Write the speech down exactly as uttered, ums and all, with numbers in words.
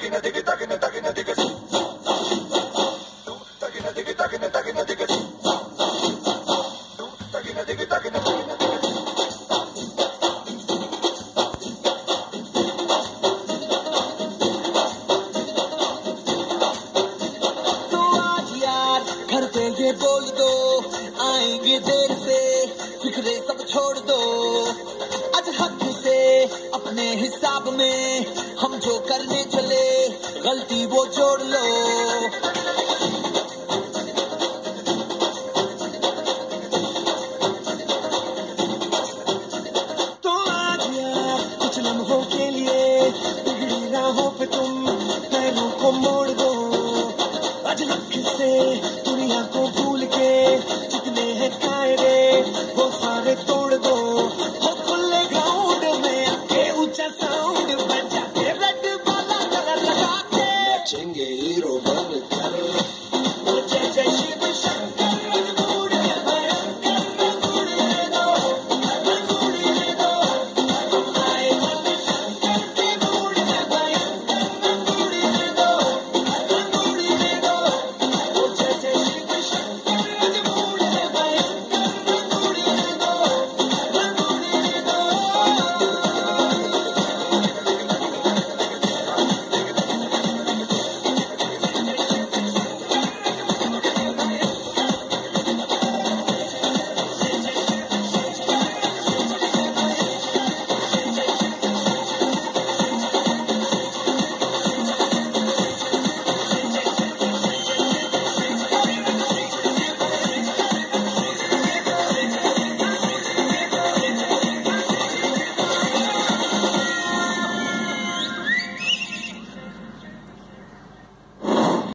ये बोल दो आएंगे देर से, फिक्रे सब छोड़ दो आज हक से। अपने हिसाब में हम जो करने चले गलती वो जोड़ लो। तो आज यार कुछ लम्हों के लिए बिगड़ी राहों पे तुम पैरों को मोड़ दो। आज हक से दुनिया को भूल के जितने हैं कायदे वो सारे तोड़ दो। हो खुले ग्राउंड में आके ऊंचा साउंड बजा के रेड वाला कलर लगा के नचेंगे